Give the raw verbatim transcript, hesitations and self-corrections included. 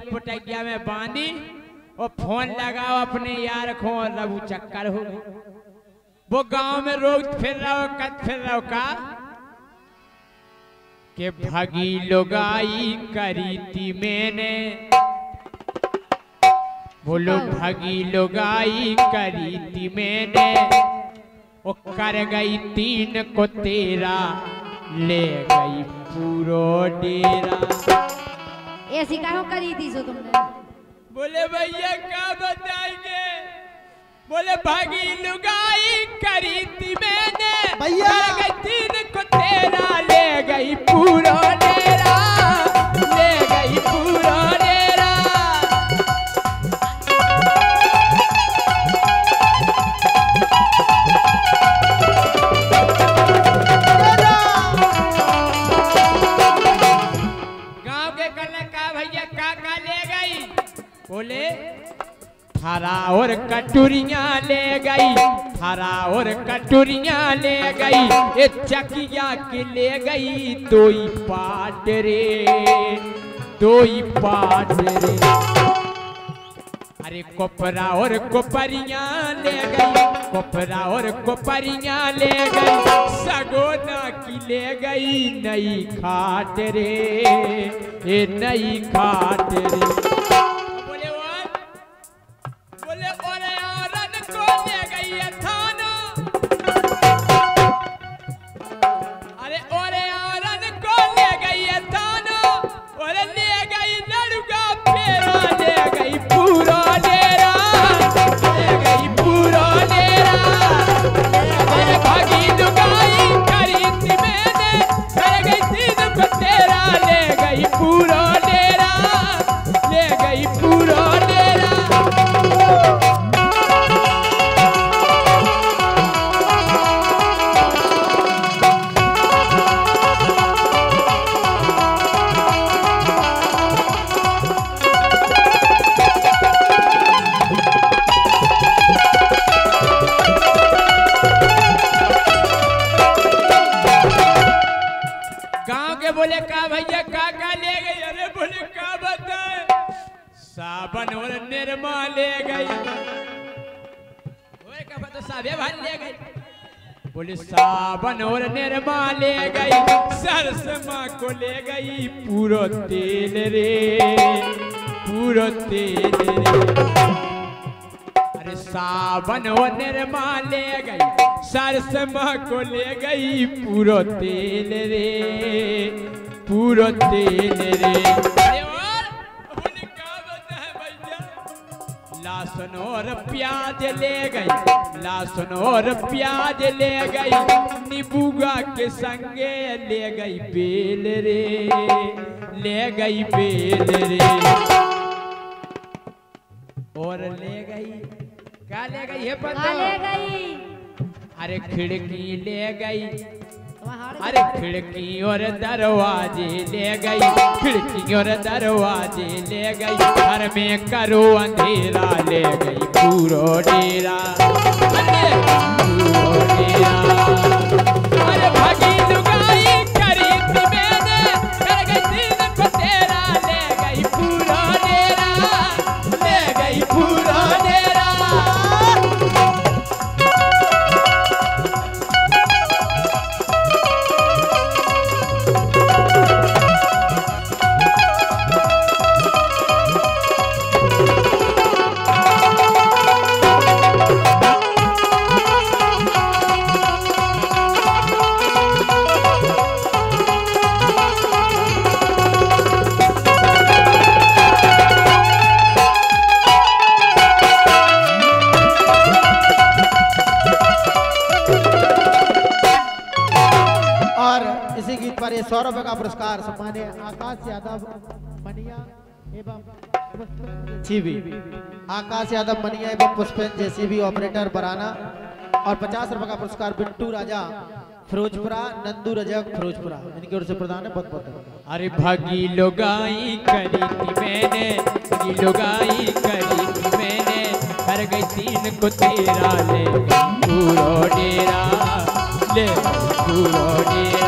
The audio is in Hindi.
पुटैया में बांधी और फोन लगाओ अपने यार को लघु चक्कर हो। वो गांव में रोज फिर रहो कद फिर रहो का के भगी लुगाई करी थी मैंने, बोलो भगी लुगाई करी थी मैंने, वो कर गई तीन को तेरा ले गई पूरो डेरा। ऐसी कहो करी थी सो तुमने? बोले भैया क्या बताएंगे, बोले भागी लुगाई करी थी मैंने, भैया कर गई तीन को तेरा ले गई पूरो डेरा, ले गई पूरो डेरा। गांव के कल का भैया का का ले गई, बोले थारा और कटोरियां ले गई, थारा और कटोरियां ले गई, ये चकिया के ले गई दो ही पाट रे, दो ही पाट रे। अरे कोपरा और कोपरियां ले गई, कोपरा और कोपरियां ले गई, सगोना की ले गई नई खाट रे, ये नई खाट रे। बोले ओरे औरन को ले गई थाना, अरे ओरे औरन को ले गई थाना, ओरे ले गई लड़का फेरा, ले गई पूरा डेरा, ले गई पूरा डेरा। अरे भागी लुगाई करी थी मैंने, कर गई तीन को तेरा, ले गई पूरा डेरा, ले गई पूरा डेरा। बोले का भैया का का ले गई, अरे बोले का बताए, साबन और निरमा ले गई, बोले का बता साबे भान ले गई, बोले साबन और निरमा ले गई, सरसमा को ले गई पूरो तेल रे, पूरो तेल रे। अरे साबन और निरमा ले गई, सरसमा को ले गई पूरो तेल रे, पूरो तेल रे। अरे और बोले क्या बताए भैया, लहसुन और प्याज ले गई, लहसुन और प्याज ले गई, नींबूगा के संगे ले गई बेल रे, ले गई बेल रे। और ले गई क्या ले गई है पता? ले गई अरे खिड़की ले गई, अरे खिड़की और दरवाजे ले गई, खिड़की और दरवाजे ले गई, घर में करो अंधेरा, ले गई पूरो डेरा, पूरो डेरा। अरे भागी लुगाई करी थी मैंने, कर गई तीन को तेरा, ले गई पूरो डेरा, ले गई पूरो डेरा। सौ रुपए का पुरस्कार सम्मान्य आकाश यादव मनिया एवं जेसीबी, आकाश यादव मनिया एवं पुष्पेंद्र जेसीबी ऑपरेटर बराना, और पचास रुपए का पुरस्कार बिट्टू राजा फिरोजपुरा, नंदू रजक फिरोजपुरा, इनकी ओर से प्रदान है। बहुत बहुत। अरे भागी लुगाई करी थी मैंने, भागी लुगाई करी थी मैंने, कर गई तीन को तेरा, ले गई पूरो डेरा, ले गई पूरो डेरा।